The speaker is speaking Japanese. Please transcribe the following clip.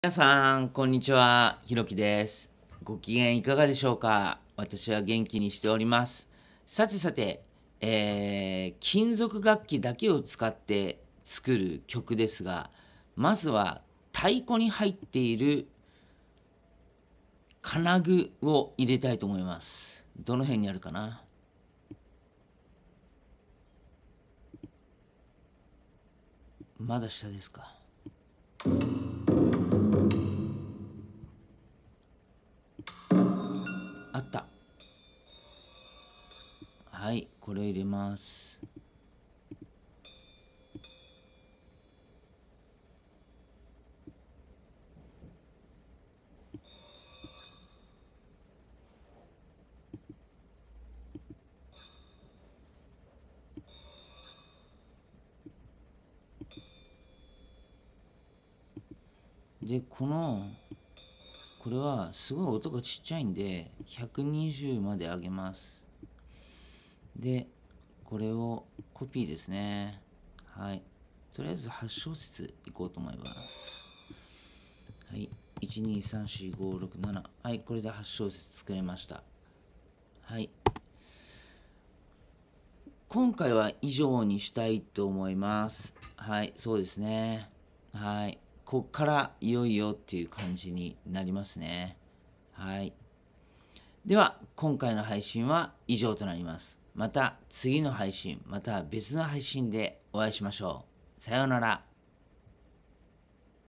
皆さん、こんにちは。ひろきです。ご機嫌いかがでしょうか？私は元気にしております。さてさて、金属楽器だけを使って作る曲ですが、まずは太鼓に入っている金具を入れたいと思います。どの辺にあるかな？まだ下ですか？あった。はい、これを入れます。で、これはすごい音がちっちゃいんで、120まで上げます。で、これをコピーですね。はい。とりあえず8小節いこうと思います。はい。1、2、3、4、5、6、7。はい。これで8小節作れました。はい。今回は以上にしたいと思います。はい。そうですね。はい。こっからいよいよっていう感じになりますね。はい。では、今回の配信は以上となります。また次の配信、また別の配信でお会いしましょう。さようなら。